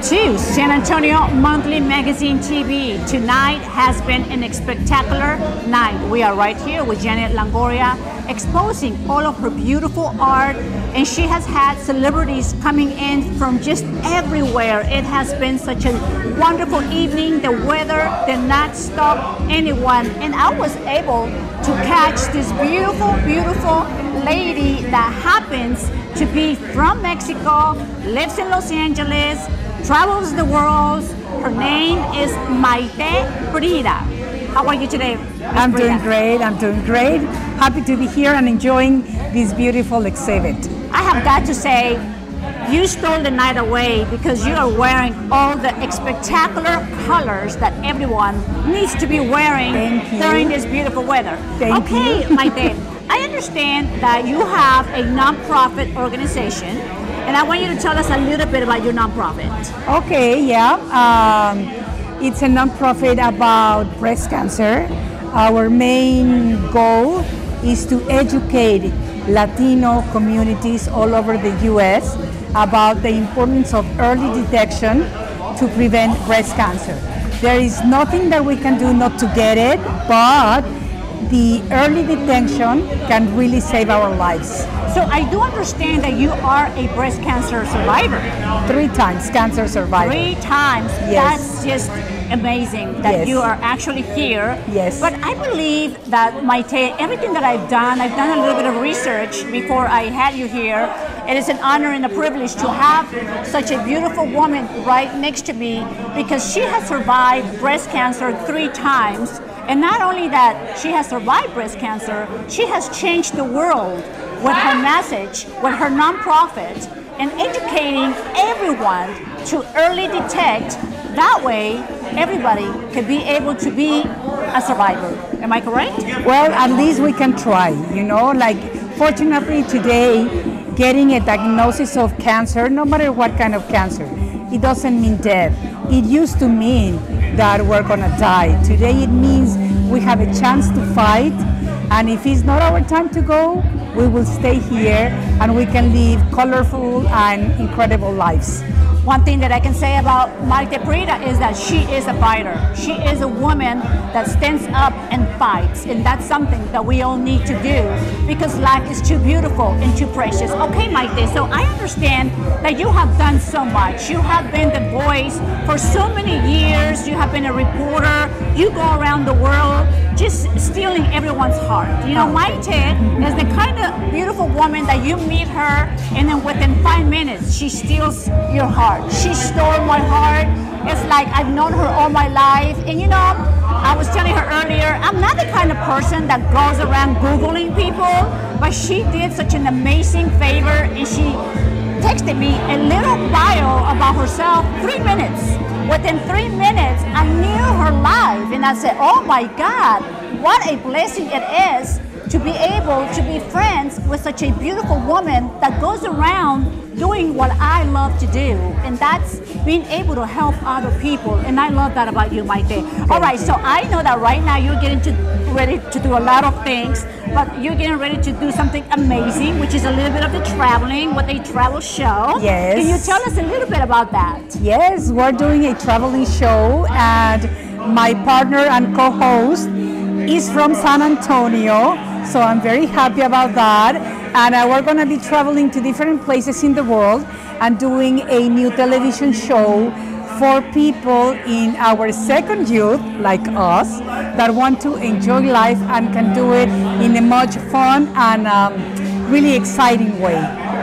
Welcome to San Antonio Monthly Magazine TV. Tonight has been an spectacular night. We are right here with Janet Longoria exposing all of her beautiful art, and she has had celebrities coming in from just everywhere. It has been such a wonderful evening. The weather did not stop anyone, and I was able to catch this beautiful, beautiful lady that happens to be from Mexico, lives in Los Angeles, travels the world. Her name is Maite Prida. How are you today, Ms. I'm Prida? doing great. I'm doing great. Happy to be here and enjoying this beautiful exhibit. I have got to say, you stole the night away because you are wearing all the spectacular colors that everyone needs to be wearing Thank you. during this beautiful weather. Thank okay, Maite, I understand that you have a nonprofit organization, and I want you to tell us a little bit about your nonprofit. Okay, yeah. It's a nonprofit about breast cancer. Our main goal is to educate Latino communities all over the U.S. about the importance of early detection to prevent breast cancer. There is nothing that we can do not to get it, but the early detection can really save our lives. So I do understand that you are a breast cancer survivor. 3 times cancer survivor. 3 times. Yes. That's just amazing that Yes. you are actually here. Yes. But I believe that, Maite, everything that I've done a little bit of research before I had you here. It is an honor and a privilege to have such a beautiful woman right next to me, because she has survived breast cancer 3 times. And not only that she has survived breast cancer, she has changed the world with her message, with her nonprofit, and educating everyone to early detect. That way, everybody can be able to be a survivor. Am I correct? Well, at least we can try, you know, like fortunately today, getting a diagnosis of cancer, no matter what kind of cancer, it doesn't mean death. It used to mean that we're gonna die. Today it means we have a chance to fight, and if it's not our time to go, we will stay here and we can live colorful and incredible lives. One thing that I can say about Maite Prida is that she is a fighter. She is a woman that stands up and fights, and that's something that we all need to do because life is too beautiful and too precious. Okay, Maite, so I understand that you have done so much. You have been the voice for so many years. You have been a reporter. You go around the world just stealing everyone's heart. You know, Maite is the kind of beautiful woman that you meet her, and then within 5 minutes, she steals your heart. She stole my heart. It's like I've known her all my life. And you know, I was telling her earlier, I'm not the kind of person that goes around Googling people, but she did such an amazing favor, and she texted me a little bio about herself, 3 minutes. Within 3 minutes, I knew her life, and I said, oh my God, what a blessing it is to be able to be friends with such a beautiful woman that goes around doing what I love to do, and that's being able to help other people. And I love that about you, Maite. All right, so I know that right now you're ready to do a lot of things, but you're getting ready to do something amazing, which is a little bit of the traveling with a travel show. Yes. Can you tell us a little bit about that? Yes, we're doing a traveling show, and my partner and co-host is from San Antonio, so I'm very happy about that. And we're going to be traveling to different places in the world and doing a new television show for people in our second youth, like us, that want to enjoy life and can do it in a much fun and really exciting way.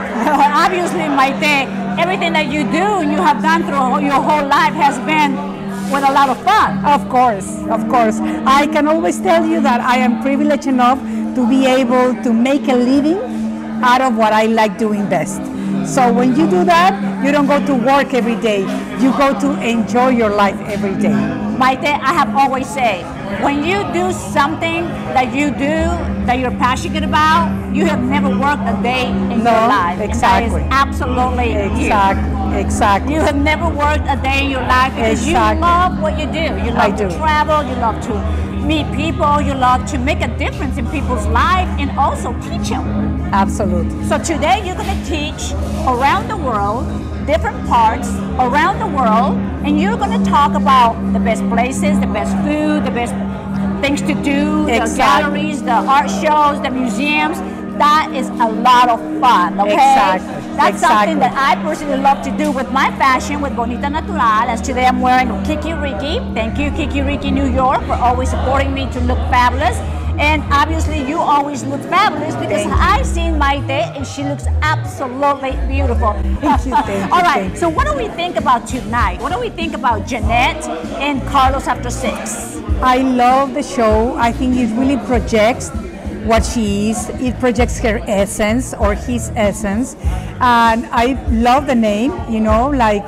Obviously, Maite, everything that you do and you have done through your whole life has been with a lot of fun. Of course, of course. I can always tell you that I am privileged enough to be able to make a living out of what I like doing best. So when you do that, you don't go to work every day. You go to enjoy your life every day. Maite, I have always said, when you do something that you do, that you're passionate about, you have never worked a day in your life. Exactly. And that is absolutely you. Exactly. You have never worked a day in your life because you love what you do. You love to travel, you love to meet people, you love to make a difference in people's life and also teach them. Absolutely. So today you're going to teach around the world different parts around the world, and you're going to talk about the best places, the best food, the best things to do, the galleries, the art shows, the museums. That is a lot of fun, okay? That's something that I personally love to do with my fashion, with Bonita Natural, as today I'm wearing Kiki Riki. Thank you, Kiki Riki New York, for always supporting me to look fabulous. And obviously you always look fabulous because I've seen Maite and she looks absolutely beautiful. Thank you, All right, so what do we think about tonight? What do we think about Jeanette and Carlos After 6? I love the show. I think it really projects what she is. It projects her essence or his essence. And I love the name, you know, like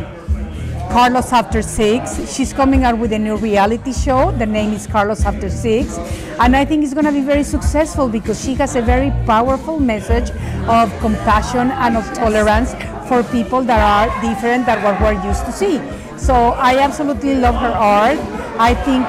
Carlos After 6. She's coming out with a new reality show. The name is Carlos After 6. And I think it's going to be very successful because she has a very powerful message of compassion and of tolerance for people that are different than what we're used to see. So I absolutely love her art. I think,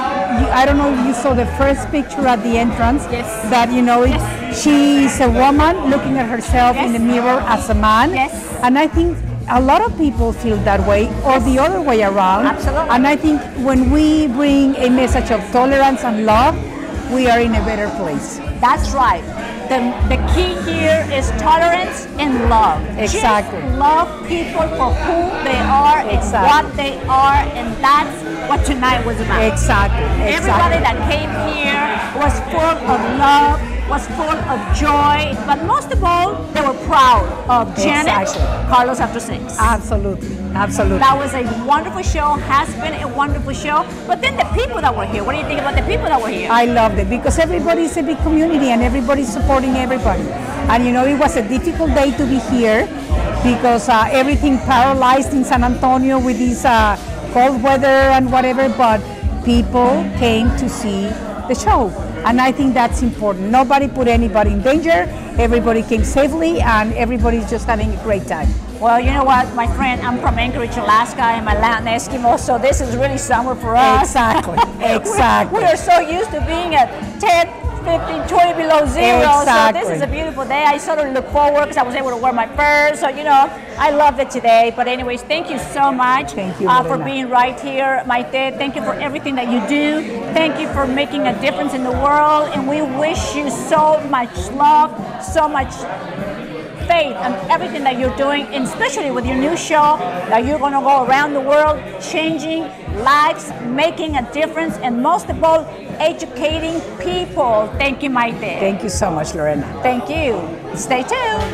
I don't know if you saw the first picture at the entrance, that, you know, she is a woman looking at herself in the mirror as a man. And I think a lot of people feel that way, or the other way around. Absolutely. And I think when we bring a message of tolerance and love, we are in a better place. That's right. The key here is tolerance and love. Exactly. Just love people for who they are and what they are, and that's what tonight was about. Exactly. Everybody that came here was full of love, was full of joy, but most of all, they were proud of Janet Carlos After 6. Absolutely. Absolutely. That was a wonderful show, has been a wonderful show. But then the people that were here, what do you think about the people that were here? I loved it because everybody's a big community and everybody's supporting everybody. And you know, it was a difficult day to be here because everything paralyzed in San Antonio with this cold weather and whatever, but people came to see the show. And I think that's important. Nobody put anybody in danger. Everybody came safely and everybody's just having a great time. Well, you know what, my friend, I'm from Anchorage, Alaska. I'm a Latin Eskimo, so this is really summer for us. Exactly, exactly. We are so used to being at 10, 15, 20 below zero, so this is a beautiful day. I sort of look forward because I was able to wear my furs, so you know, I loved it today. But anyways, thank you so much for being right here, Maite. Thank you for everything that you do. Thank you for making a difference in the world, and we wish you so much love, so much faith and everything that you're doing, and especially with your new show that you're going to go around the world changing lives, making a difference, and most of all, educating people. Thank you, Maite. Thank you so much, Lorena. Thank you. Stay tuned.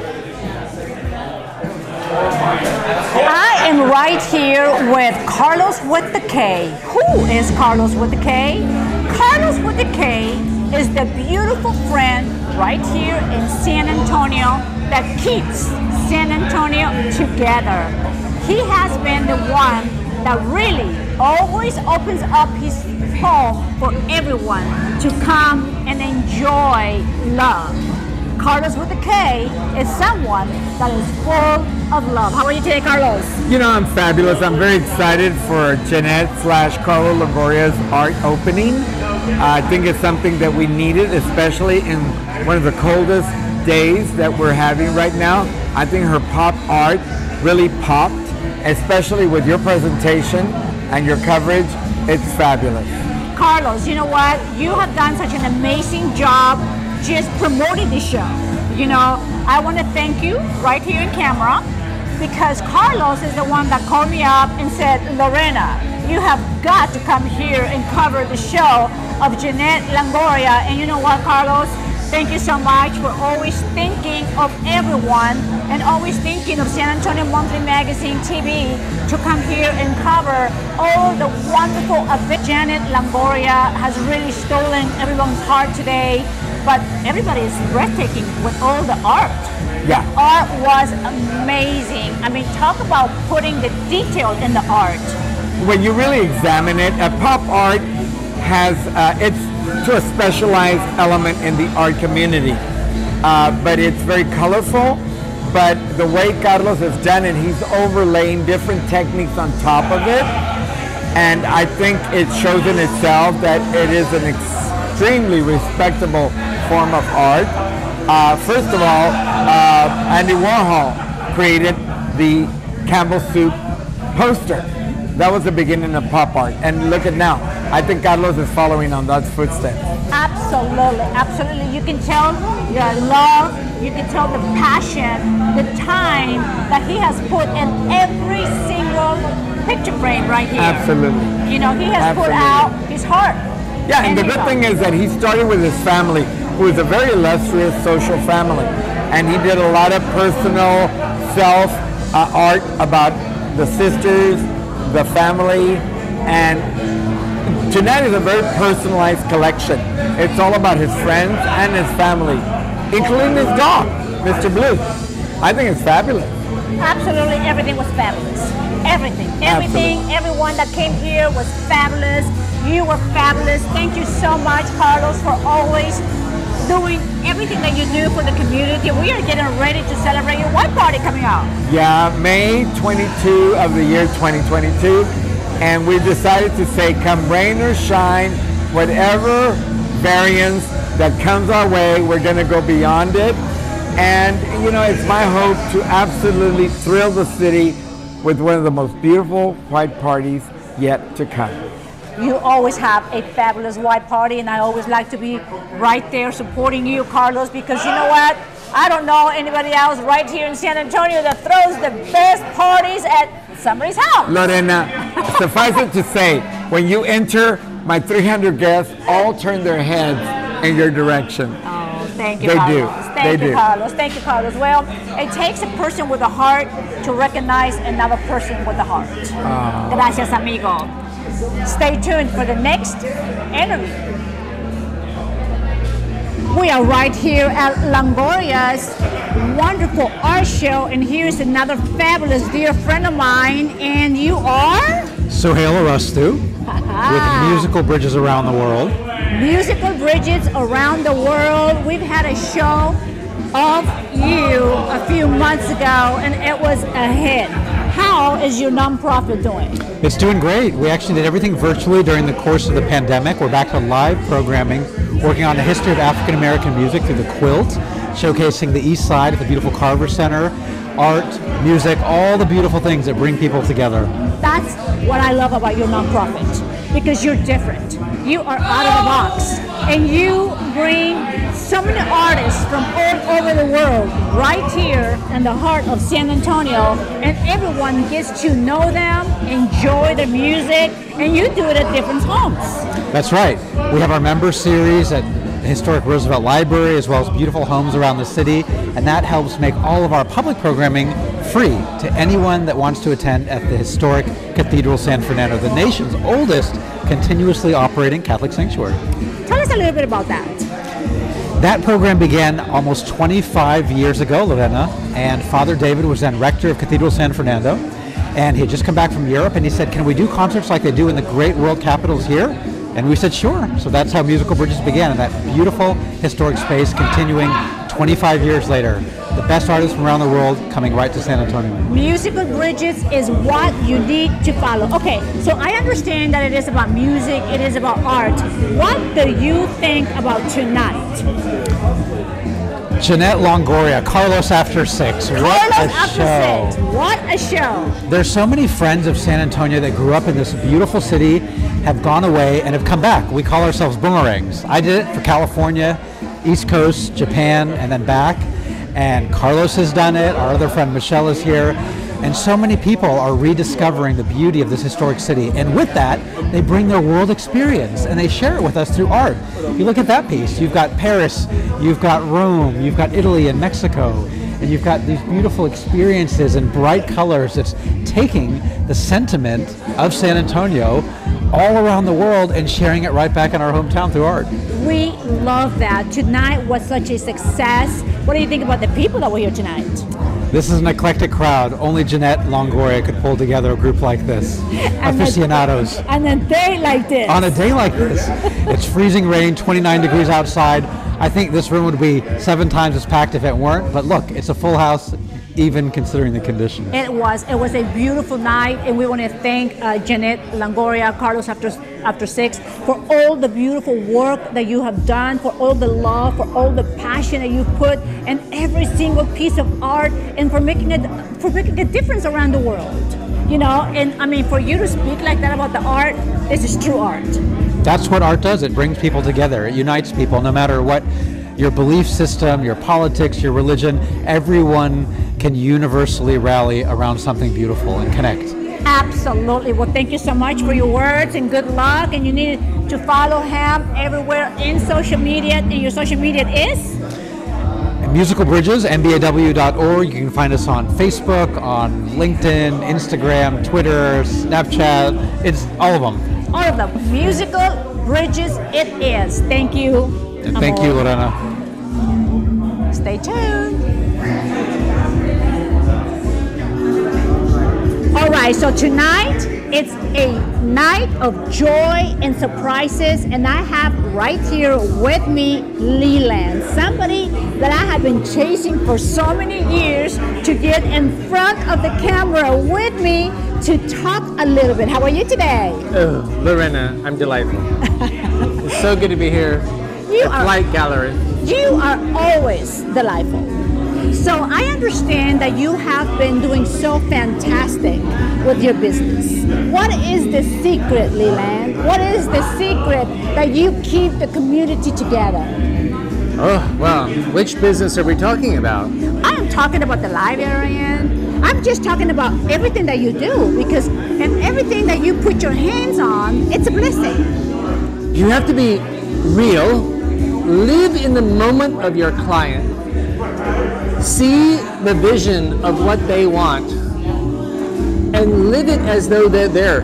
I am right here with Carlos with the K. Who is Carlos with the K? Carlos with the K is the beautiful friend right here in San Antonio that keeps San Antonio together. He has been the one that really always opens up his home for everyone to come and enjoy love. Carlos with a K is someone that is full of love. How are you today, Carlos? You know, I'm fabulous. I'm very excited for Jeanette/Carlo Longoria's art opening. I think it's something that we needed, especially in one of the coldest days that we're having right now. I think her pop art really popped, especially with your presentation and your coverage. It's fabulous. Carlos, you know what? You have done such an amazing job just promoting the show. You know, I want to thank you right here in camera because Carlos is the one that called me up and said, Lorena, you have got to come here and cover the show of Jeanette Longoria. And you know what, Carlos? Thank you so much for always thinking of everyone and always thinking of San Antonio Monthly Magazine TV to come here and cover all the wonderful events. Jeanette Longoria has really stolen everyone's heart today, but everybody is breathtaking with all the art. Yeah. The art was amazing. I mean, talk about putting the detail in the art. When you really examine it, pop art has, it's to a specialized element in the art community, but it's very colorful. But the way Carlos has done it, he's overlaying different techniques on top of it, and I think it shows in itself that it is an extremely respectable form of art. First of all, Andy Warhol created the Campbell Soup poster. That was the beginning of pop art. And look at now. I think Carlos is following on those footsteps. Absolutely, absolutely. You can tell your love, you can tell the passion, the time that he has put in every single picture frame right here. Absolutely. You know, he has put Absolutely. out his heart. Yeah, and the good thing is that he started with his family, who is a very illustrious social family. And he did a lot of personal self art about the sisters, the family, and Jeanette is a very personalized collection. It's all about his friends and his family, including his dog, Mr. Blue. I think it's fabulous. Absolutely, everything was fabulous. Everything, everyone that came here was fabulous. You were fabulous. Thank you so much, Carlos, for always doing everything that you do for the community. We are getting ready to celebrate your white party coming out. Yeah, May 22 of the year 2022. And we decided to say, come rain or shine, whatever variance that comes our way, we're going to go beyond it. And, you know, it's my hope to absolutely thrill the city with one of the most beautiful white parties yet to come. You always have a fabulous white party, and I always like to be right there supporting you, Carlos, because you know what? I don't know anybody else right here in San Antonio that throws the best parties at somebody's house. Lorena, suffice it to say, when you enter, my 300 guests all turn their heads in your direction. Oh, thank you, They Carlos. do. Thank They you, do. Carlos. Thank you, Carlos. Well, it takes a person with a heart to recognize another person with a heart. Gracias, amigo. Stay tuned for the next interview. We are right here at Longoria's wonderful art show, and here's another fabulous dear friend of mine, and you are? Sohail Arastu, with Musical Bridges Around the World. Musical Bridges Around the World. We've had a show of you a few months ago, and it was a hit. How is your nonprofit doing? It's doing great. We actually did everything virtually during the course of the pandemic. We're back to live programming, working on the history of African American music through the quilt, showcasing the East Side at the beautiful Carver Center, art, music, all the beautiful things that bring people together. That's what I love about your nonprofit, because you're different. You are out of the box, and you bring so many artists from all over the world right here in the heart of San Antonio, and everyone gets to know them, enjoy the music, and you do it at different homes. That's right. We have our member series at the historic Roosevelt Library, as well as beautiful homes around the city, and that helps make all of our public programming free to anyone that wants to attend at the historic Cathedral San Fernando, the nation's oldest continuously operating Catholic sanctuary. Tell us a little bit about that. That program began almost 25 years ago, Lorena, and Father David was then rector of Cathedral San Fernando, and he had just come back from Europe, and he said, can we do concerts like they do in the great world capitals here? And we said, sure. So that's how Musical Bridges began, in that beautiful historic space, continuing 25 years later. The best artists from around the world coming right to San Antonio. Musical Bridges is what you need to follow. Okay, so I understand that it is about music, it is about art. What do you think about tonight? Jeanette Longoria, Carlos After Six. What Carlos a After show. Six. What a show. There's so many friends of San Antonio that grew up in this beautiful city, have gone away, and have come back. We call ourselves boomerangs. I did it for California, East Coast, Japan, and then back. And Carlos has done it. Our other friend Michelle is here. And so many people are rediscovering the beauty of this historic city. And with that, they bring their world experience and they share it with us through art. You look at that piece, you've got Paris, you've got Rome, you've got Italy and Mexico, and you've got these beautiful experiences and bright colors that's taking the sentiment of San Antonio all around the world and sharing it right back in our hometown through art. We love that. Tonight was such a success. What do you think about the people that were here tonight? This is an eclectic crowd. Only Jeanette Longoria could pull together a group like this. Aficionados. And a day like this. On a day like this. It's freezing rain, 29 degrees outside. I think this room would be 7 times as packed if it weren't. But look, it's a full house, even considering the conditions. It was a beautiful night, and we want to thank Jeanette Longoria, Carlos After Six, for all the beautiful work that you have done, for all the love, for all the passion passion that you put in every single piece of art, and for making a difference around the world. You know, and I mean, for you to speak like that about the art, this is true art. That's what art does. It brings people together. It unites people, no matter what your belief system, your politics, your religion. Everyone can universally rally around something beautiful and connect. Absolutely. Well, thank you so much for your words, and good luck. And you need to follow him everywhere in social media. And your social media is? Musical Bridges, mbaw.org. You can find us on Facebook, on LinkedIn, Instagram, Twitter, Snapchat. It's all of them. All of them. Musical Bridges it is. Thank you. And thank you, Lorena. Stay tuned. All right, so tonight it's a night of joy and surprises, and I have right here with me Leland, somebody that I have been chasing for so many years to get in front of the camera with me to talk a little bit. How are you today? Oh, Lorena, I'm delightful. It's so good to be here at Light Gallery. You are always delightful. So I understand that you have been doing so fantastic with your business. What is the secret, Leland? What is the secret that you keep the community together? Oh, well, which business are we talking about? I am talking about the librarian. I'm just talking about everything that you do, because and everything that you put your hands on, it's a blessing. You have to be real, live in the moment of your client, see the vision of what they want, and live it as though they're there.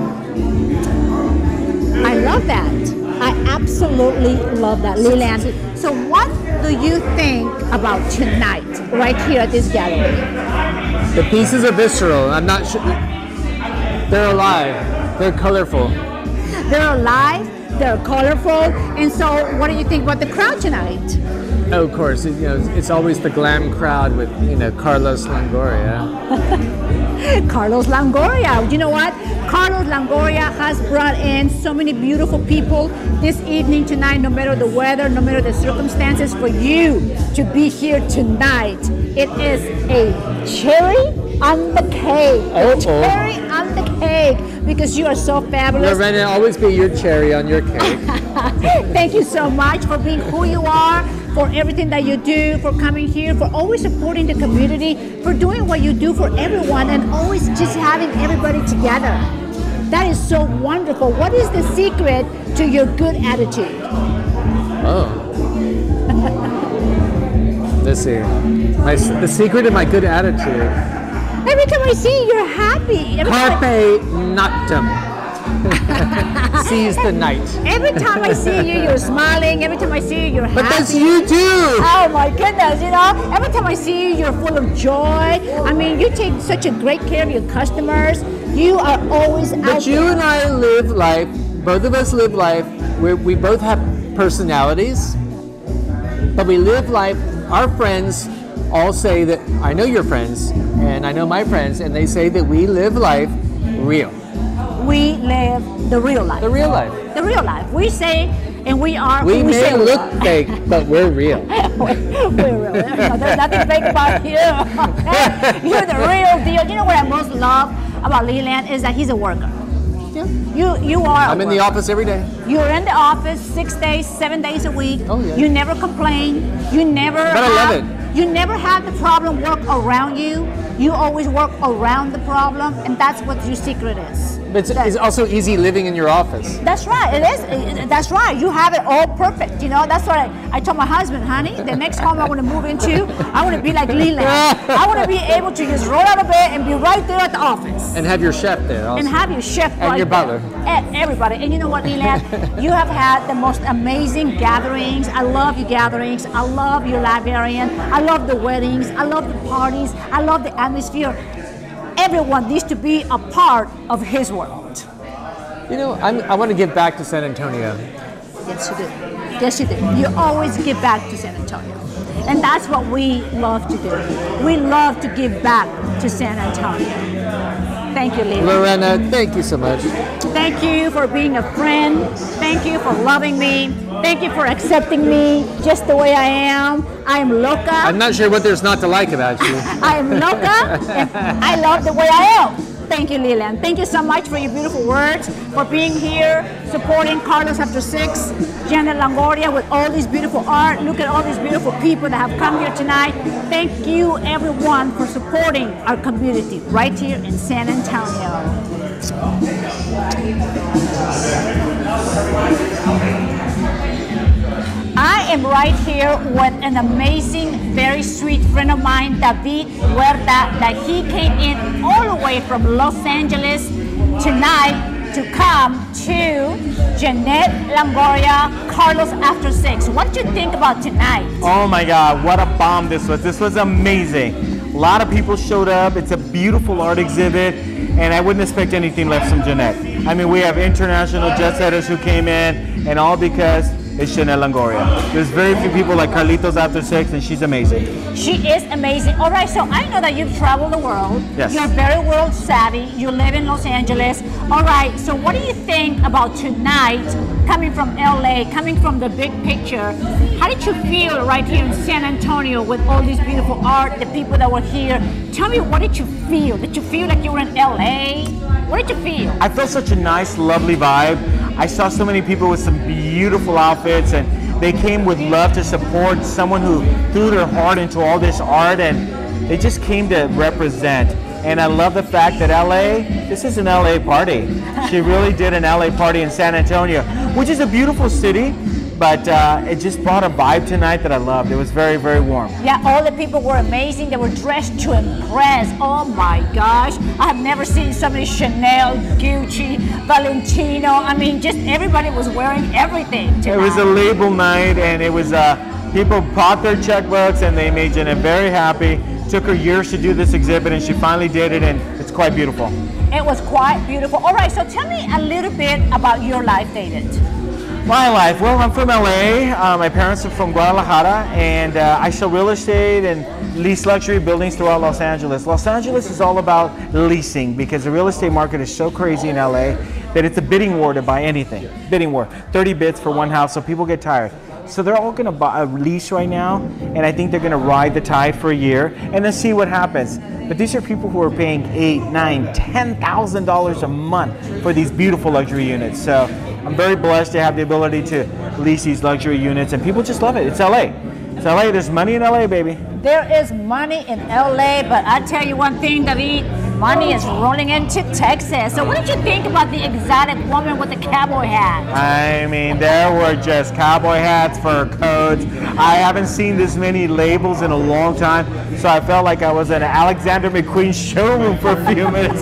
I love that. I absolutely love that, Leland. So what do you think about tonight, right here at this gallery? The pieces are visceral. I'm not sure. They're alive. They're colorful. They're alive. They're colorful. And so what do you think about the crowd tonight? Oh, of course. It's always the glam crowd with, Carlos Longoria. Carlos Longoria. You know what? Carlos Longoria has brought in so many beautiful people this evening, tonight, no matter the weather, no matter the circumstances, for you to be here tonight. It is a cherry on the cake. Cherry on the cake, because you are so fabulous. Lorena, always be your cherry on your cake. Thank you so much for being who you are, for everything that you do, for coming here, for always supporting the community, for doing what you do for everyone, and always just having everybody together. That is so wonderful. What is the secret to your good attitude? Oh. Let's see. The secret of my good attitude. Every time I see you, you're happy. Carpe noctem. Seize the night. Every time I see you, you're smiling. Every time I see you, you're happy. But that's you too. Oh my goodness, every time I see you, you're full of joy. I mean, you take such a great care of your customers. You are always out there. But you and I live life, both of us live life, we both have personalities, but we live life. Our friends all say that, I know your friends, and I know my friends, and they say that we live life real. We live the real life. The real life. The real life. We say, and we are. We may look fake, but we're real. We're real. There's nothing fake about you. You're the real deal. You know what I most love about Leland is that he's a worker. Yeah. You are. I'm in the office every day. You're in the office 6 days, 7 days a week. Oh yeah. You never complain. You never. But I love it. You never have the problem work around you. You always work around the problem, and that's what your secret is. But it's also easy living in your office. That's right. It is. That's right. You have it all perfect. That's what I told my husband, honey. The next home I want to move into, I want to be like Leland. I want to be able to just roll out of bed and be right there at the office. And have your chef there also. And have your chef and your butler. And everybody. And you know what, Leland? You have had the most amazing gatherings. I love your gatherings. I love your librarian. I love the weddings. I love the parties. I love the atmosphere. Everyone needs to be a part of his world. I want to give back to San Antonio. Yes, you do. Yes, you do. You always give back to San Antonio. And that's what we love to do. We love to give back to San Antonio. Thank you, Leland. Lorena, thank you so much. Thank you for being a friend. Thank you for loving me. Thank you for accepting me just the way I am. I'm loca. I'm not sure what there's not to like about you. I am loca, and I love the way I am. Thank you, Lilian. Thank you so much for your beautiful words, for being here, supporting Carlos After 6, Janet Longoria with all this beautiful art. Look at all these beautiful people that have come here tonight. Thank you, everyone, for supporting our community right here in San Antonio. I am right here with an amazing, very sweet friend of mine, David Huerta, that he came in all the way from Los Angeles tonight to come to Janet Longoria, Carlos After 6. What did you think about tonight? Oh my God, what a bomb this was. This was amazing. A lot of people showed up. It's a beautiful art exhibit, and I wouldn't expect anything less from Janet. I mean, we have international jet setters who came in, and all because it's Janet Longoria. There's very few people like Carlitos After 6, and she's amazing. She is amazing. All right, so I know that you've traveled the world. Yes. You're very world savvy. You live in Los Angeles. All right, so what do you think about tonight, coming from LA, coming from the big picture? How did you feel right here in San Antonio with all this beautiful art, the people that were here? Tell me, what did you feel? Did you feel like you were in LA? What did you feel? I felt such a nice, lovely vibe. I saw so many people with some beautiful outfits, and they came with love to support someone who threw their heart into all this art, and they just came to represent. And I love the fact that LA, this is an LA party. She really did an LA party in San Antonio, which is a beautiful city, but it just brought a vibe tonight that I loved. It was very, very warm. Yeah, all the people were amazing. They were dressed to impress. Oh my gosh. I have never seen so many Chanel, Gucci, Valentino. I mean, just everybody was wearing everything tonight. It was a label night, and it was, people bought their checkbooks, and they made Janet very happy. Took her years to do this exhibit, and she finally did it, and it's quite beautiful. It was quite beautiful. All right, so tell me a little bit about your life, David. My life, well, I'm from LA. My parents are from Guadalajara, and I sell real estate and lease luxury buildings throughout Los Angeles. Los Angeles is all about leasing because the real estate market is so crazy in LA that it's a bidding war to buy anything. Bidding war, 30 bids for one house, so people get tired. So they're all going to buy a lease right now, and I think they're going to ride the tide for a year and then see what happens. But these are people who are paying $8,000, $9,000, $10,000 a month for these beautiful luxury units. So I'm very blessed to have the ability to lease these luxury units, and people just love it. It's LA. It's LA. There's money in LA, baby. There is money in LA, but I tell you one thing, David, money is rolling into Texas. So what did you think about the exotic woman with the cowboy hat? I mean, there were just cowboy hats, fur coats. I haven't seen this many labels in a long time, so I felt like I was in an Alexander McQueen showroom for a few minutes.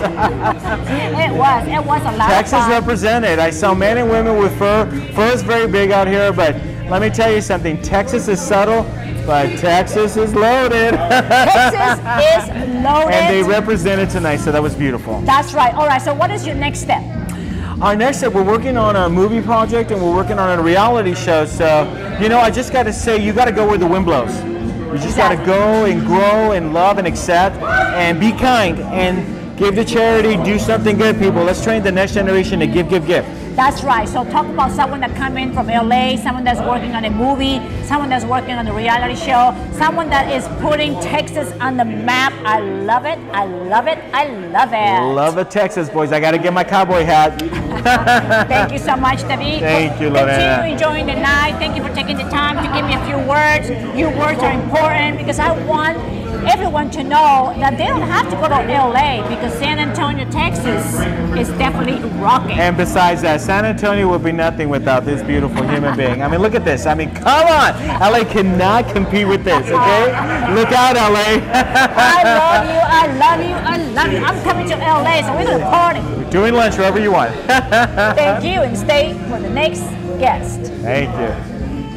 It was a lot of Texas fun. represented. I saw men and women with fur. Fur is very big out here, but let me tell you something. Texas is subtle, but Texas is loaded. Texas is loaded. And they represented tonight, so that was beautiful. That's right. All right, so what is your next step? Our next step, we're working on a movie project, and we're working on a reality show. So, you know, I just got to say, you got to go where the wind blows. You just got to go and grow and love and accept and be kind and give to charity, do something good, people. Let's train the next generation to give. That's right. So talk about someone that come in from LA, someone that's working on a movie, someone that's working on a reality show, someone that is putting Texas on the map. I love it. I love it. I love it. Love it, Texas, boys. I got to get my cowboy hat. Thank you so much, David. Thank you, Lorena. Continue enjoying the night. Thank you for taking the time to give me a few words. Your words are important because I want everyone to know that they don't have to go to LA because San Antonio, Texas is definitely rocking. And besides that, San Antonio would be nothing without this beautiful human being. I mean, look at this. I mean, come on. LA cannot compete with this, okay? Look out, LA. I love you. I love you. I love you. I'm coming to LA, so we're going to party. We're doing lunch wherever you want. Thank you, and stay for the next guest. Thank you.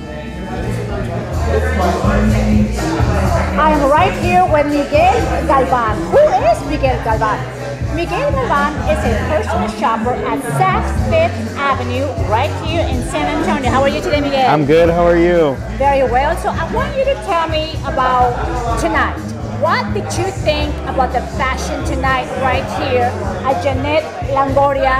I am right here with Miguel Galvan. Who is Miguel Galvan? Miguel Galvan is a personal shopper at Saks Fifth Avenue right here in San Antonio. How are you today, Miguel? I'm good. How are you? Very well. So I want you to tell me about tonight. What did you think about the fashion tonight right here at Janet Longoria,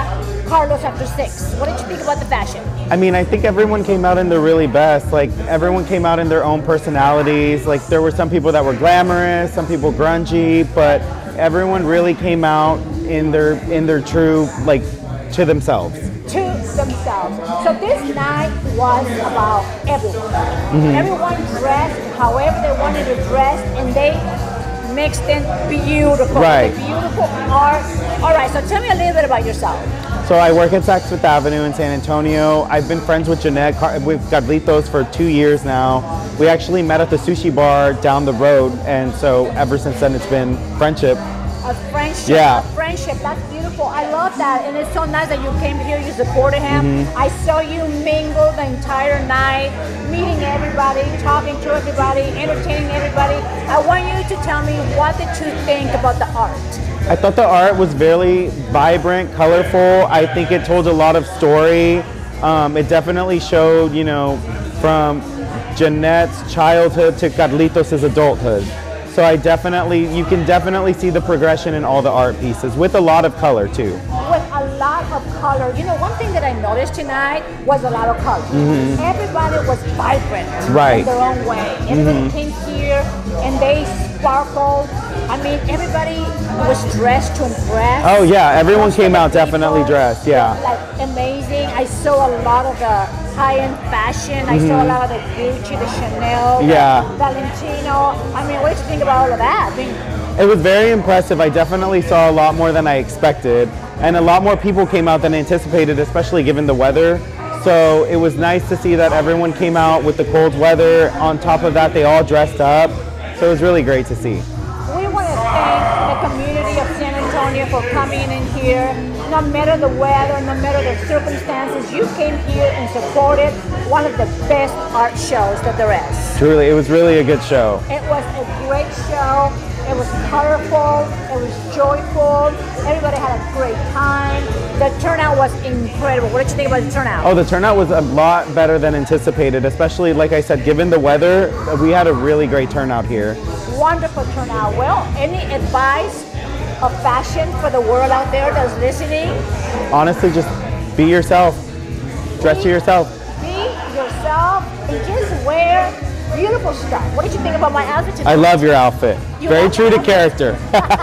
Carlos after 6. What did you think about the fashion? I mean, I think everyone came out in their really best. Like, everyone came out in their own personalities. Like, there were some people that were glamorous, some people grungy, but everyone really came out in their true, like, to themselves. To themselves. So this night was about everyone. Everyone dressed however they wanted to dress, and they mixed in beautiful. Right. The beautiful art. All right, so tell me a little bit about yourself. So I work at Saks Fifth Avenue in San Antonio. I've been friends with Jeanette with Carlitos for 2 years now. We actually met at the sushi bar down the road, and so ever since then it's been friendship. A friendship. Yeah. A friendship. That's beautiful. I love that, and it's so nice that you came here. You supported him. I saw you mingle the entire night, meeting everybody, talking to everybody, entertaining everybody. I want you to tell me, what did you think about the art? I thought the art was very vibrant, colorful. I think it told a lot of story. It definitely showed, you know, from Jeanette's childhood to Carlitos' adulthood. So you can definitely see the progression in all the art pieces with a lot of color too. With a lot of color. You know, one thing that I noticed tonight was a lot of color. Everybody was vibrant in their own way. Everybody came here and they sparkled. I mean, everybody was dressed to impress. Oh yeah, everyone came out definitely dressed, yeah. Like amazing. I saw a lot of the high-end fashion. I saw a lot of the Gucci, the Chanel, the Valentino. I mean, what did you think about all of that? It was very impressive. I definitely saw a lot more than I expected. And a lot more people came out than anticipated, especially given the weather. So it was nice to see that everyone came out with the cold weather. On top of that, they all dressed up. So it was really great to see. We want to thank the community of San Antonio for coming in here. No matter the weather, no matter the circumstances, you came here and supported one of the best art shows that there is. Truly, it was really a good show. It was a great show. It was colorful. It was joyful. Everybody had a great time. The turnout was incredible. What did you think about the turnout? Oh, the turnout was a lot better than anticipated, especially, like I said, given the weather, we had a really great turnout here. Wonderful turnout. Well, any advice of fashion for the world out there that's listening? Honestly, just be yourself. Dress to yourself. Be yourself and just wear beautiful stuff. What did you think about my outfit today? I love your outfit. Very true to character.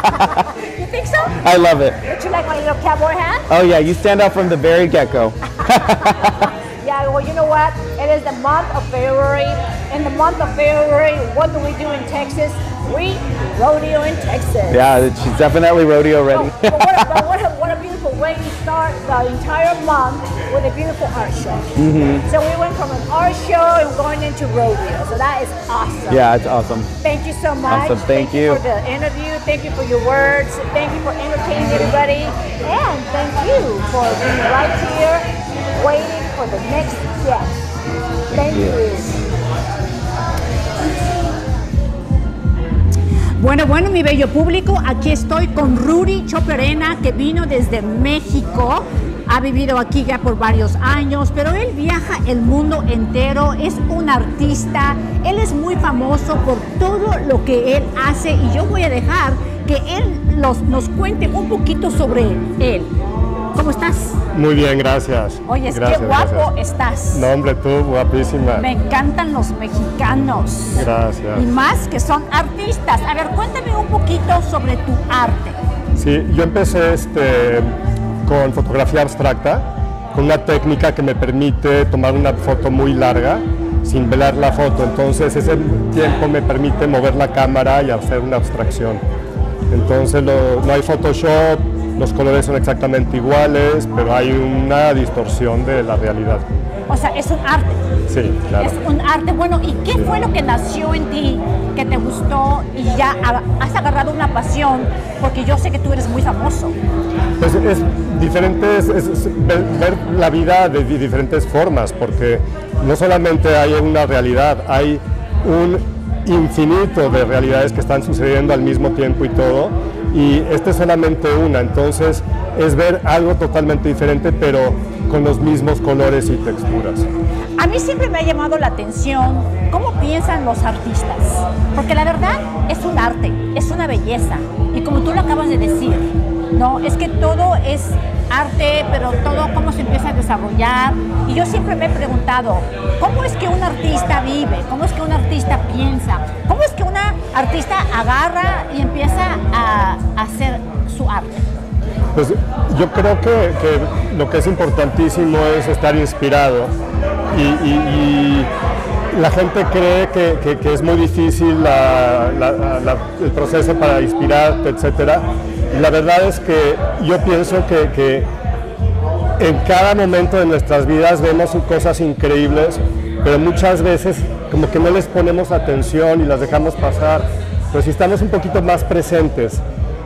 You think so? I love it. Did you like my little cowboy hat? Oh yeah, you stand out from the very get-go. Yeah, well, you know what? It is the month of February. In the month of February, what do we do in Texas? We rodeo in Texas. Yeah, she's definitely rodeo ready. What a beautiful way to start the entire month with a beautiful art show. So we went from an art show and going into rodeo. So that is awesome. Yeah, it's awesome. Thank you so much. Awesome. Thank you for the interview. Thank you for your words. Thank you for entertaining everybody. And thank you for being right here, waiting for the next guest. Thank you. Bueno, mi bello público, aquí estoy con Rudy Choperena, que vino desde México, ha vivido aquí ya por varios años, pero él viaja el mundo entero, es un artista, él es muy famoso por todo lo que él hace y yo voy a dejar que él nos cuente un poquito sobre él. ¿Cómo estás? Muy bien, gracias. Oye, gracias, qué guapo estás. No, hombre, tú, guapísima. Me encantan los mexicanos. Gracias. Y más que son artistas. A ver, cuéntame un poquito sobre tu arte. Sí, yo empecé con fotografía abstracta, con una técnica que me permite tomar una foto muy larga sin velar la foto. Entonces, ese tiempo me permite mover la cámara y hacer una abstracción. Entonces, no hay Photoshop. Los colores son exactamente iguales, pero hay una distorsión de la realidad. O sea, es un arte. Sí, claro. Es un arte. Bueno, ¿y qué fue lo que nació en ti, que te gustó y ya has agarrado una pasión? Porque yo sé que tú eres muy famoso. Pues es diferente, es ver la vida de diferentes formas, porque no solamente hay una realidad, hay un infinito de realidades que están sucediendo al mismo tiempo y todo. Y esta es solamente una, entonces es ver algo totalmente diferente, pero con los mismos colores y texturas. A mí siempre me ha llamado la atención cómo piensan los artistas, porque la verdad es un arte, es una belleza, y como tú lo acabas de decir, no, es que todo es arte, pero todo cómo se empieza a desarrollar. Y yo siempre me he preguntado, ¿cómo es que un artista vive? ¿Cómo es que un artista piensa? ¿Cómo es que una artista agarra y empieza a hacer su arte? Pues yo creo que lo que es importantísimo es estar inspirado y la gente cree que es muy difícil el proceso para inspirarte, etcétera. Y la verdad es que yo pienso que en cada momento de nuestras vidas vemos cosas increíbles, pero muchas veces como que no les ponemos atención y las dejamos pasar. Pero si estamos un poquito más presentes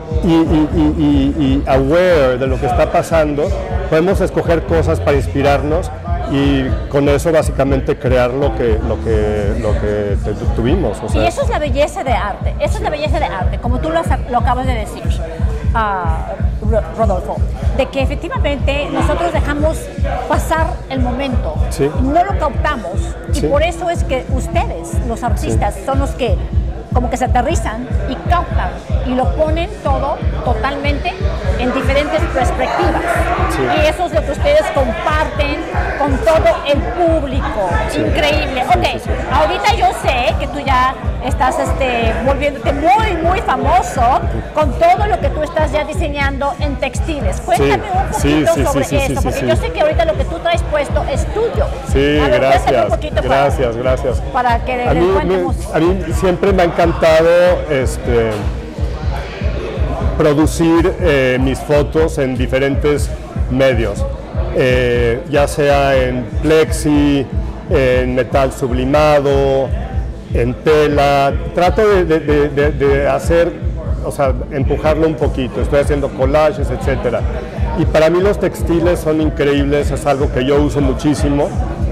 y aware de lo que está pasando, podemos escoger cosas para inspirarnos y con eso básicamente crear lo que tuvimos. O sea. Y eso es la belleza de arte, eso es la belleza de arte, como tú lo acabas de decir, Rodolfo, de que efectivamente nosotros dejamos pasar el momento, sí. No lo captamos, sí. Y por eso es que ustedes, los artistas, sí. Son los que como que se aterrizan y captan y lo ponen todo totalmente en diferentes perspectivas. Sí. Y eso es lo que ustedes comparten con todo el público. Sí. Increíble. Ok, sí, sí. Ahorita yo sé que tú ya estás volviéndote muy, muy famoso con todo lo que tú estás ya diseñando en textiles. Cuéntame un poquito sobre eso, porque yo sé que ahorita lo que tú traes puesto es tuyo. Sí, a ver, gracias. Un poquito gracias. Para que les cuentemos. A mí siempre me ha encantado producir mis fotos en diferentes medios, ya sea en plexi, en metal sublimado, en tela. Trato de hacer, o sea, empujarlo un poquito. Estoy haciendo collages, etcétera. Y para mí los textiles son increíbles, es algo que yo uso muchísimo.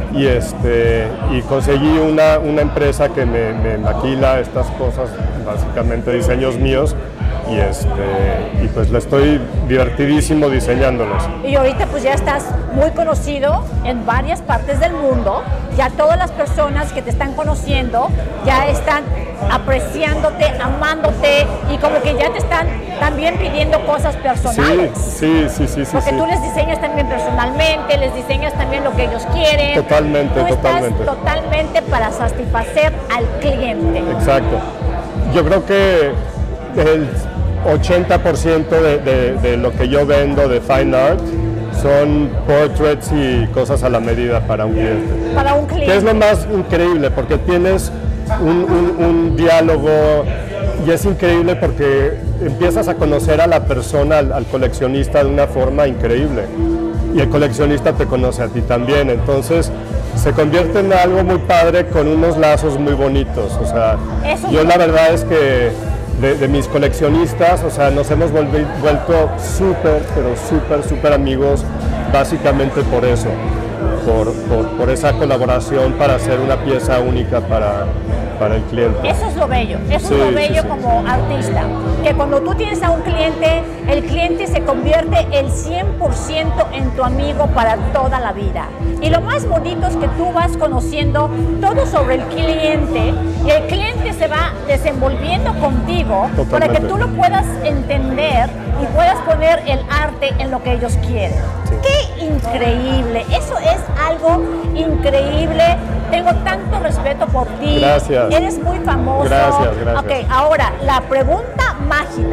Y conseguí una empresa que me maquila estas cosas, básicamente diseños míos, y pues le estoy divertidísimo diseñándolos. Y ahorita pues ya estás muy conocido en varias partes del mundo, ya todas las personas que te están conociendo ya están apreciándote, amándote y como que ya te están también pidiendo cosas personales. Sí. Porque tú les diseñas también personalmente, les diseñas también lo que ellos quieren. Totalmente. Totalmente para satisfacer al cliente. Exacto. Yo creo que el 80% de lo que yo vendo de fine art son portraits y cosas a la medida para un cliente. Para un cliente. Que es lo más increíble, porque tienes un diálogo y es increíble porque empiezas a conocer a la persona, al coleccionista de una forma increíble. Y el coleccionista te conoce a ti también, entonces se convierte en algo muy padre con unos lazos muy bonitos. O sea, yo la verdad es que de mis coleccionistas, o sea, nos hemos vuelto súper amigos, básicamente por eso, por esa colaboración para hacer una pieza única para el cliente. Eso es lo bello, como artista, que cuando tú tienes a un cliente, el cliente se convierte el 100% en tu amigo para toda la vida. Y lo más bonito es que tú vas conociendo todo sobre el cliente y el cliente se va desenvolviendo contigo. Totalmente. Para que tú lo puedas entender y puedas poner el arte en lo que ellos quieren. Sí. ¡Qué increíble! Eso es algo increíble. Tengo tanto respeto por ti. Gracias. Eres muy famoso. Gracias. Ok, ahora, la pregunta mágica.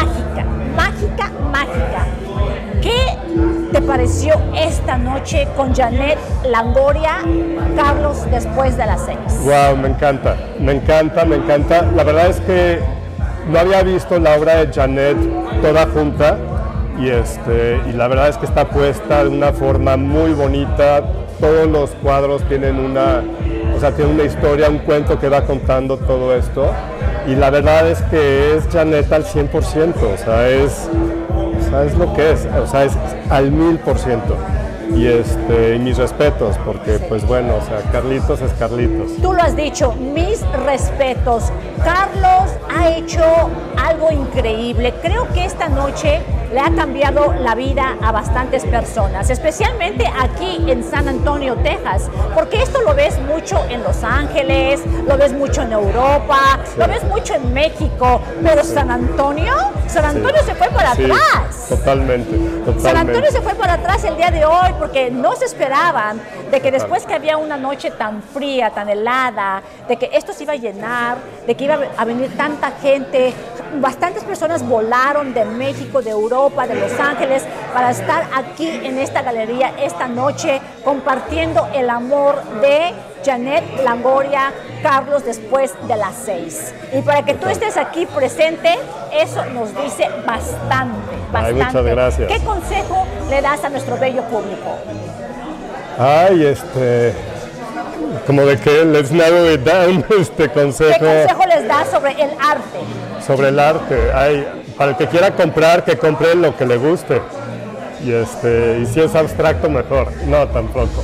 ¿Qué te pareció esta noche con Janet Longoria, Carlos, después de las 6? Wow, me encanta. La verdad es que no había visto la obra de Janet toda junta y la verdad es que está puesta de una forma muy bonita. Todos los cuadros tienen una historia, un cuento que va contando todo esto. Y la verdad es que es Janet al 100%, o sea, es lo que es al 1000%. Y mis respetos, porque pues bueno, o sea, Carlitos es Carlitos. Tú lo has dicho, mis respetos. Carlos ha hecho algo increíble. Creo que esta noche le ha cambiado la vida a bastantes personas, especialmente aquí en San Antonio, Texas, porque esto lo ves mucho en Los Ángeles, lo ves mucho en Europa, lo ves mucho en México, pero San Antonio se fue para atrás. Totalmente. San Antonio se fue para atrás el día de hoy porque no se esperaban de que después que había una noche tan fría, tan helada, de que esto se iba a llenar, de que iba a venir tanta gente. Bastantes personas volaron de México, de Europa, de Los Ángeles para estar aquí en esta galería esta noche compartiendo el amor de Janet Longoria, Carlos, después de las 6. Y para que tú estés aquí presente, eso nos dice bastante. Ay, muchas gracias. ¿Qué consejo le das a nuestro bello público? Ay, como de que let's narrow it down, consejo. ¿Qué consejo les das sobre el arte? Sobre el arte. Ay, para el que quiera comprar, que compre lo que le guste. Y si es abstracto, mejor. No, tampoco.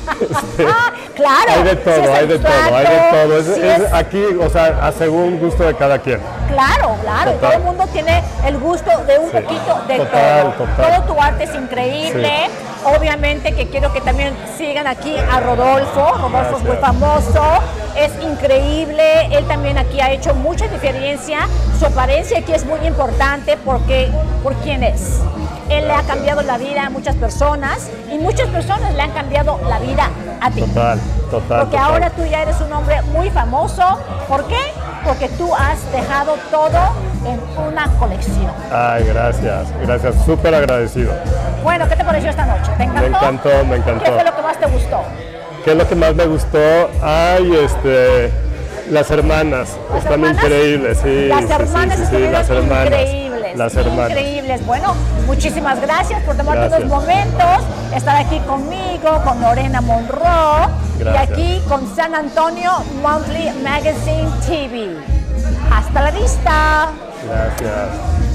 Claro. Hay de todo, si hay de todo, hay de todo. Aquí, o sea, según gusto de cada quien. Claro, claro. Y todo el mundo tiene el gusto de un poquito de todo. Todo tu arte es increíble. Sí. Obviamente que quiero que también sigan aquí a Rodolfo. Rodolfo es muy famoso, es increíble. Él también aquí ha hecho mucha diferencia. Su apariencia aquí es muy importante porque por quién es. Él le ha cambiado la vida a muchas personas y muchas personas le han cambiado la vida a ti. Total. Porque ahora tú ya eres un hombre muy famoso. ¿Por qué? Porque tú has dejado todo en una colección. Ay, gracias, súper agradecido. Bueno, ¿qué te pareció esta noche? ¿Te encantó? Me encantó. ¿Qué fue lo que más te gustó? ¿Qué es lo que más me gustó? Ay, las hermanas, están increíbles, sí. Las hermanas estuvieron increíbles. Las hermanas. Increíbles. Bueno, muchísimas gracias por tomarte unos momentos, estar aquí conmigo, con Lorena Monroe, gracias. Y aquí con San Antonio Monthly Magazine TV. Hasta la vista. Gracias.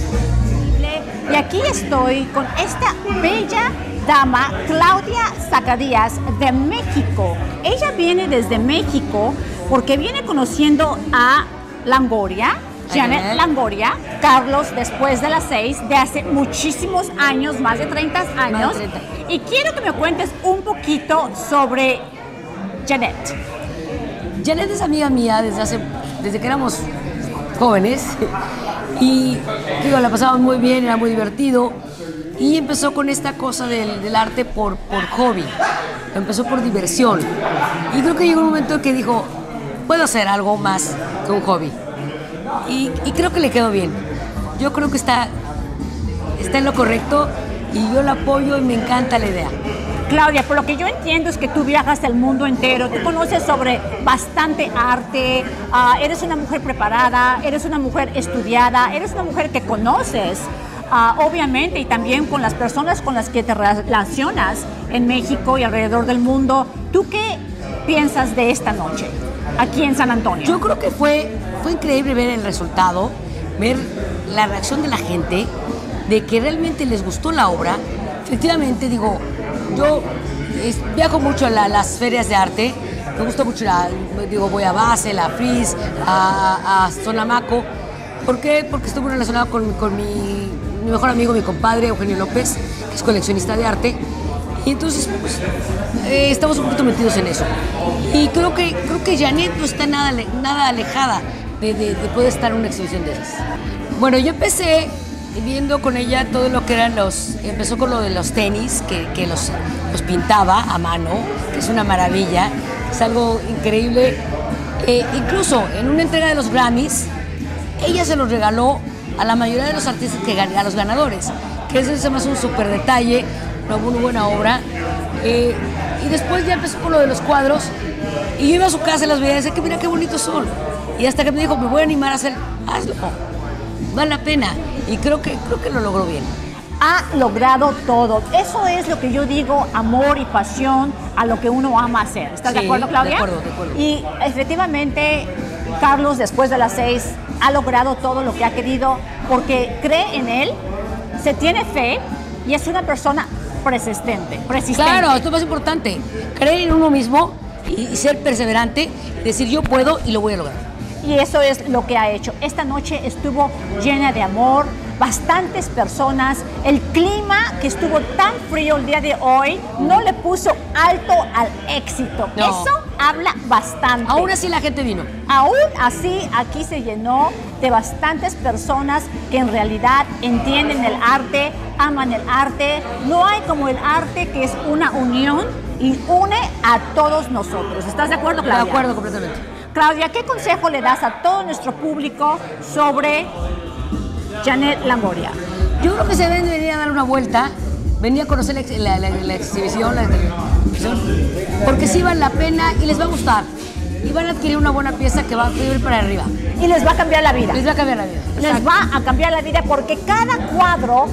Y aquí estoy con esta bella dama, Claudia Zacarías, de México. Ella viene desde México porque viene conociendo a Longoria, Janet Longoria, Carlos, después de las 6, de hace muchísimos años, más de 30 años. Más de 30. Y quiero que me cuentes un poquito sobre Janet. Janet es amiga mía desde que éramos jóvenes y digo, la pasábamos muy bien, era muy divertido y empezó con esta cosa del arte por hobby, empezó por diversión y creo que llegó un momento en que dijo, puedo hacer algo más que un hobby y creo que le quedó bien. Yo creo que está en lo correcto y yo la apoyo y me encanta la idea. Claudia, por lo que yo entiendo es que tú viajas el mundo entero, tú conoces sobre bastante arte, eres una mujer preparada, eres una mujer estudiada, eres una mujer que conoces, obviamente, y también con las personas con las que te relacionas en México y alrededor del mundo. ¿Tú qué piensas de esta noche aquí en San Antonio? Yo creo que fue increíble ver el resultado, ver la reacción de la gente, de que realmente les gustó la obra. Efectivamente, digo, yo viajo mucho a las ferias de arte, me gusta mucho, voy a Basel, a Frieze, a Sonamaco. ¿Por qué? Porque estoy muy relacionado con mi mejor amigo, mi compadre Eugenio López, que es coleccionista de arte. Y entonces, pues, estamos un poquito metidos en eso. Y creo que Janet no está nada alejada de poder estar en una exhibición de esas. Bueno, yo empecé viendo con ella todo lo que eran empezó con lo de los tenis, que los pintaba a mano, que es una maravilla, es algo increíble. Incluso en una entrega de los Grammys, ella se los regaló a la mayoría de los artistas, a los ganadores, que eso se me hace un súper detalle, una muy buena obra. Y después ya empezó con lo de los cuadros, y yo iba a su casa y las veía y decía que mira qué bonitos son. Y hasta que me dijo, me voy a animar a hacer, hazlo, vale la pena. Y creo que lo logró bien. Ha logrado todo. Eso es lo que yo digo, amor y pasión a lo que uno ama hacer. ¿Estás de acuerdo, Claudia? De acuerdo. Y efectivamente, Carlos, después de las 6, ha logrado todo lo que ha querido porque cree en él, se tiene fe y es una persona persistente. Claro, esto es más importante. Creer en uno mismo y ser perseverante, decir yo puedo y lo voy a lograr. Y eso es lo que ha hecho. Esta noche estuvo llena de amor, bastantes personas. El clima que estuvo tan frío el día de hoy no le puso alto al éxito. No. Eso habla bastante. Aún así la gente vino. Aún así, aquí se llenó de bastantes personas que en realidad entienden el arte, aman el arte. No hay como el arte que es una unión y une a todos nosotros. ¿Estás de acuerdo, Claudia? De acuerdo completamente. Claudia, ¿qué consejo le das a todo nuestro público sobre Janet Longoria? Yo creo que se deben venir a dar una vuelta, venir a conocer la exhibición, la exhibición, porque sí vale la pena y les va a gustar. Y van a adquirir una buena pieza que va a ir para arriba. Y les va a cambiar la vida. Les va a cambiar la vida. Les va a cambiar la vida porque cada cuadro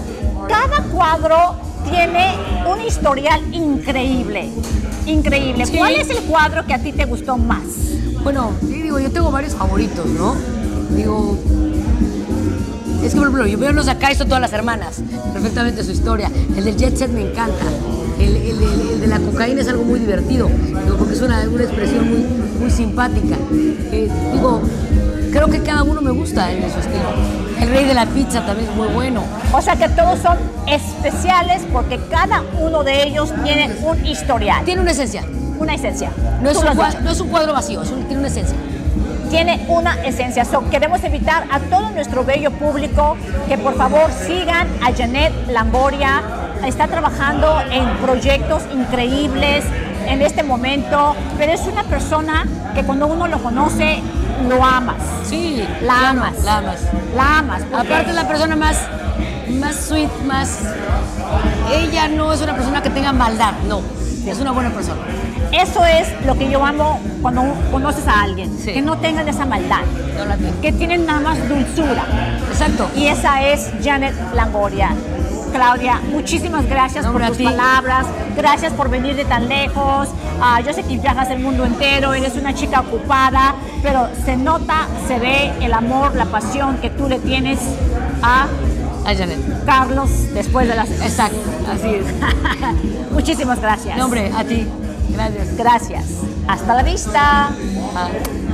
tiene un historial increíble. Increíble. Sí. ¿Cuál es el cuadro que a ti te gustó más? Bueno, digo, yo tengo varios favoritos, ¿no? Digo, es que por ejemplo, yo veo los de acá, esto todas las hermanas, perfectamente su historia. El del Jet Set me encanta. El de la cocaína es algo muy divertido, digo, porque es una expresión muy simpática. Digo, creo que cada uno me gusta en su estilo. El Rey de la Pizza también es muy bueno. O sea que todos son especiales porque cada uno de ellos tiene un historial. Tiene una esencia. Una esencia. No es, Tú lo has dicho. no es un cuadro vacío, tiene una esencia. Tiene una esencia. Queremos invitar a todo nuestro bello público que por favor sigan a Janet Longoria. Está trabajando en proyectos increíbles en este momento, pero es una persona que cuando uno lo conoce, lo amas. Sí, La claro, amas. La amas. La amas. porque- Aparte es la persona más sweet, Ella no es una persona que tenga maldad, no. Es una buena persona. Eso es lo que yo amo cuando conoces a alguien, Sí. que no tengan esa maldad, No la tiene. que tienen nada más dulzura. Exacto. Y esa es Janet Longoria. Claudia, muchísimas gracias No, por a tus ti. palabras, gracias por venir de tan lejos. Yo sé que viajas el mundo entero, eres una chica ocupada, pero se nota, se ve el amor, la pasión que tú le tienes a A Janet. Carlos después de las... Exacto, así es. Muchísimas gracias. No, hombre, a ti. Gracias. Gracias. Hasta la vista. Ah.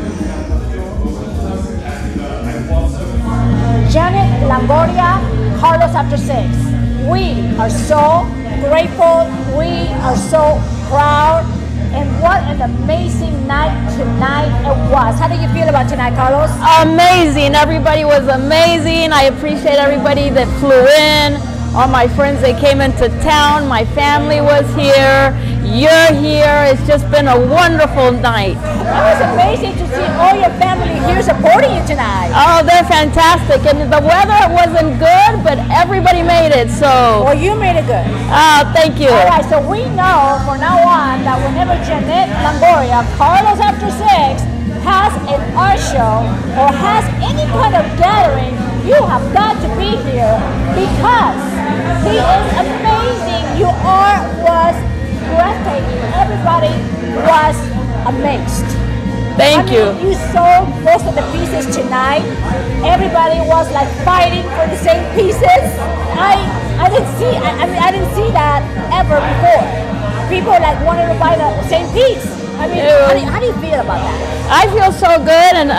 Janet Longoria, Carlos After Six. We are so grateful. We are so proud. And what an amazing night tonight it was. How do you feel about tonight, Carlos? Amazing. Everybody was amazing. I appreciate everybody that flew in. All my friends that came into town. My family was here. You're here. It's just been a wonderful night. It was amazing to see all your family here supporting you tonight. Oh, they're fantastic. And the weather wasn't good, but everybody made it. So, Well, you made it good. thank you. All right, so we know from now on that whenever Janet Longoria, Carlos After Six, has an art show or has any kind of gathering, you have got to be here because he is amazing. Your art was breathtaking. Everybody was amazed. Thank you. You sold most of the pieces tonight. Everybody was like fighting for the same pieces. I didn't see that ever before. People like wanted to buy the same piece. I mean, how do you feel about that? I feel so good, and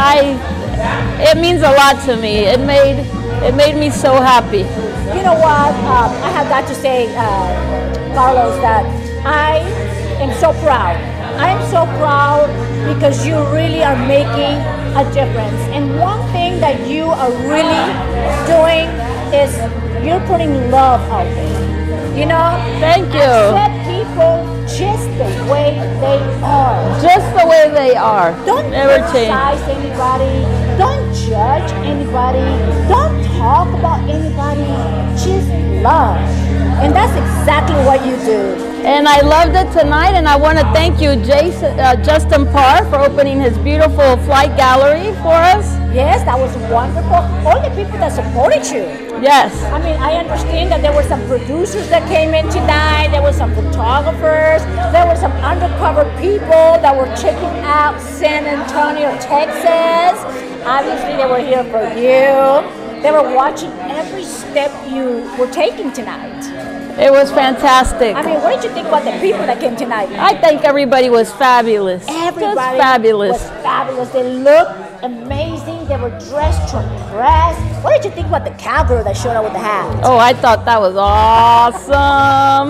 it means a lot to me. It made me so happy. You know what? I have got to say, Carlos, that I am so proud. I am so proud because you really are making a difference. And one thing that you are really doing is you're putting love out there. You know? Thank you. Accept people just the way they are. Just the way they are. Don't Never change. criticize anybody. Don't judge anybody. Don't talk about anybody. Just love. And that's exactly what you do. And I loved it tonight, and I want to thank you, Justin Parr, for opening his beautiful flight gallery for us. Yes, that was wonderful. All the people that supported you. Yes. I mean, I understand that there were some producers that came in tonight. There were some photographers. There were some undercover people that were checking out San Antonio, Texas. Obviously, they were here for you. They were watching every step you were taking tonight. It was fantastic. I mean, what did you think about the people that came tonight? I think everybody was fabulous. Everybody Just fabulous. was fabulous. They looked amazing. They were dressed to impress. What did you think about the cowgirl that showed up with the hat? Oh, I thought that was awesome.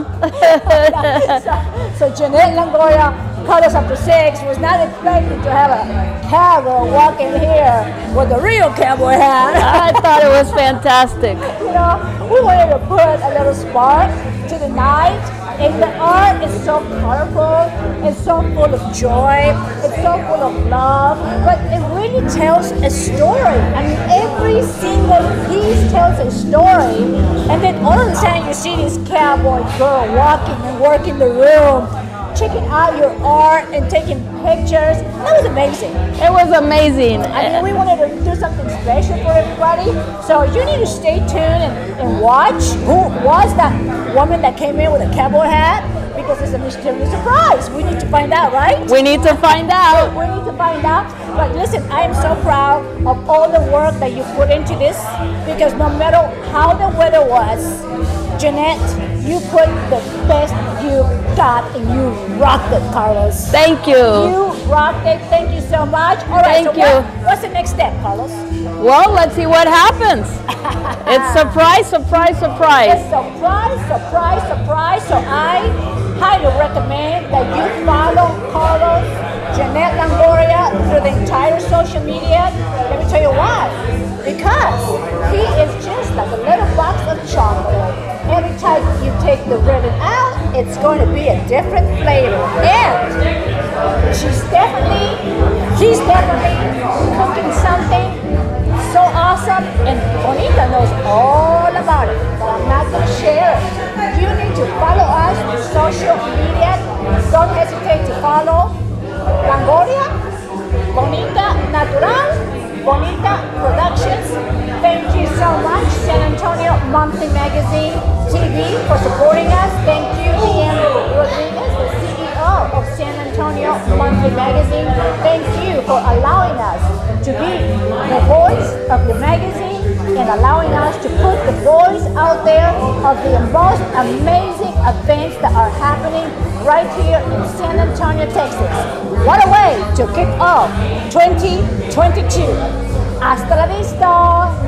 So Jeanette Longoria called us up to 6, was not expecting to have a cowgirl walking here with a real cowboy hat. I thought it was fantastic. You know, we wanted to put a little spark to the night. And the art is so colorful, it's so full of joy, it's so full of love, but it really tells a story. I mean, every single piece tells a story, and then all of a sudden you see this cowboy girl walking and working the room, checking out your art and taking pictures. That was amazing. It was amazing. I mean, we wanted to do something special for everybody, so you need to stay tuned and watch who was that woman that came in with a cowboy hat, because it's a mysterious surprise. We need to find out, right? We need to find out. We need to find out. But listen, I am so proud of all the work that you put into this, because no matter how the weather was, Jeanette, you put the best you got and you rocked it, Carlos. Thank you. You rocked it. Thank you so much. All right, Thank so you. What's the next step, Carlos? Well, let's see what happens. It's surprise, surprise, surprise. It's surprise, surprise, surprise. So I highly recommend that you follow Carlos Jeanette Longoria through the entire social media. Let me tell you why. Because he is just like a little box of chocolate. Every time you take the ribbon out, it's going to be a different flavor. And he's definitely cooking something so awesome, and Bonita knows all about it, but I'm not going to share it. You need to follow us on social media. Don't hesitate to follow Longoria, Bonita Natural, Bonita Productions. Thank you so much, San Antonio Monthly Magazine TV, for supporting us. Thank you, Ian Rodriguez, the CEO of San Antonio Monthly Magazine. Thank you for allowing us to be the voice of the magazine and allowing us to put the voice out there of the most amazing events that are happening right here in San Antonio, Texas. What a way to kick off 2022. Hasta la vista.